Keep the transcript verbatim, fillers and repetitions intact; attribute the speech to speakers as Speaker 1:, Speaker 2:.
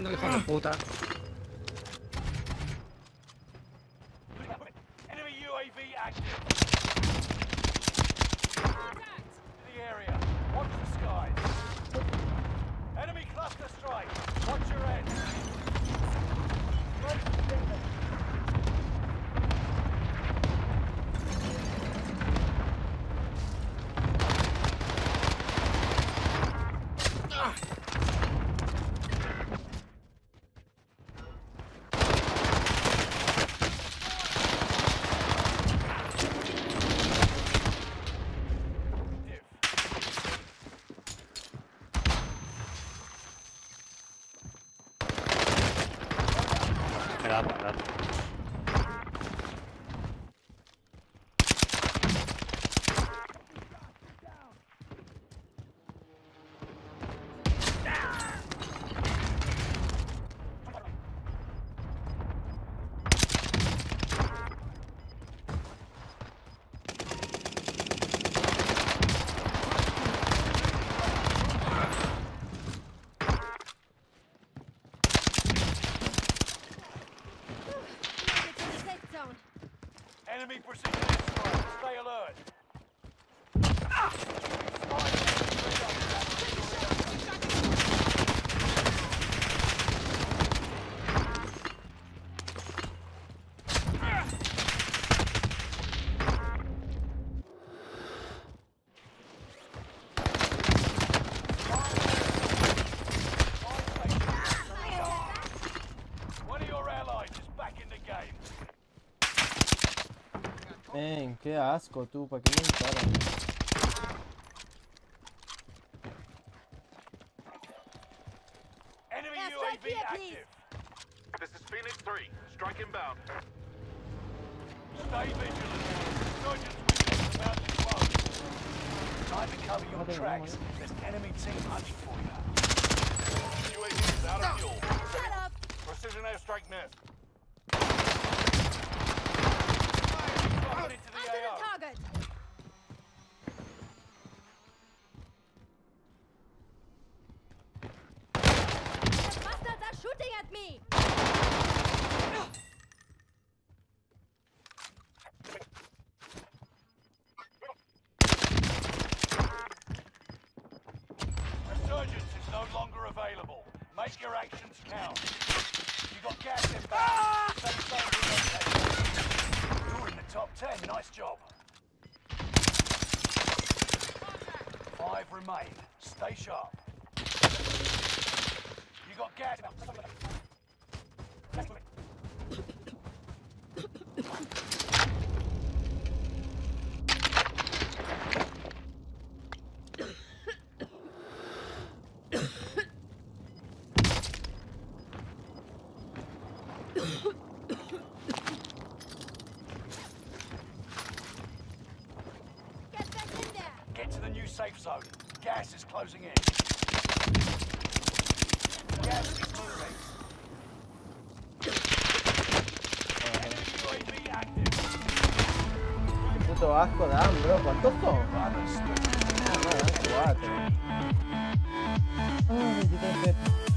Speaker 1: No, hijo de puta.
Speaker 2: Enemy U A V active. The area. Watch the skies. Enemy cluster strike. Watch your head.
Speaker 3: Pegado, pegado.
Speaker 2: Enemy precision airstrike. Stay alert. One of your allies is back in the game.
Speaker 4: Men, qué asco tú, ¿para qué me disparan?
Speaker 2: Enemy U A V active.
Speaker 5: This is Phoenix three. Strike inbound.
Speaker 2: Stay vigilant. Surgeons witness about to close. Time to cover your tracks. There's enemy team hunting for you.
Speaker 5: U A V is out of fuel.
Speaker 6: Shut up!
Speaker 5: Precision airstrike missed.
Speaker 2: Drop it into the
Speaker 6: Under
Speaker 2: A O.
Speaker 6: the target! The bastards are shooting at me!
Speaker 2: Resurgence is no longer available. Make your actions count. You got gas inbound. Safe zone relocated. You're in the top ten. Nice job. Five remain. Stay sharp. You got gas inbound. Let's move it.
Speaker 6: Get back in there!
Speaker 2: Get to the new safe zone. Gas is closing in. Gas is moving. Enemy U A V active.
Speaker 4: Qué puto asco dan, bro. ¿Cuántos son?
Speaker 2: Brothers,
Speaker 4: Ah, no, dan cuatro. Ay, bendito sea.